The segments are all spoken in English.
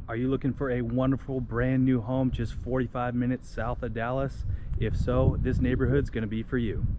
Are you looking for a wonderful brand new home just 45 minutes south of Dallas? If so, this neighborhood's going to be for you.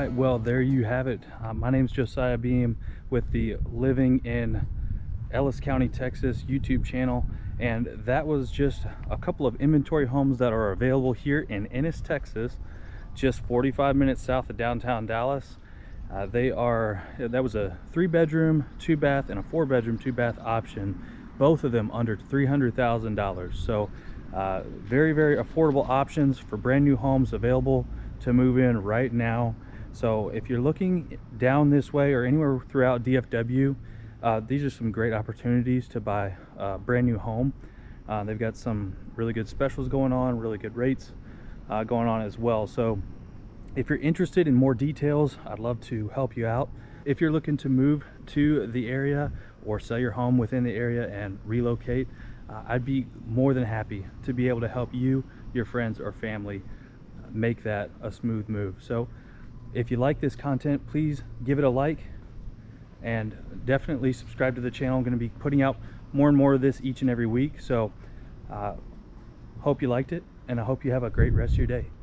right, well, there you have it. My name's Josiah Beam with the Living in Ellis County, Texas YouTube channel, and that was just a couple of inventory homes that are available here in Ennis, Texas, just 45 minutes south of downtown Dallas. That was a 3-bedroom, 2-bath, and a 4-bedroom, 2-bath option, both of them under $300,000. So very, very affordable options for brand new homes available to move in right now. So if you're looking down this way or anywhere throughout DFW, these are some great opportunities to buy a brand new home. They've got some really good specials going on, really good rates going on as well. So if you're interested in more details, I'd love to help you out. If you're looking to move to the area or sell your home within the area and relocate, I'd be more than happy to be able to help you, your friends, or family make that a smooth move. So if you like this content, please give it a like and definitely subscribe to the channel. I'm going to be putting out more and more of this each and every week. So hope you liked it, and I hope you have a great rest of your day.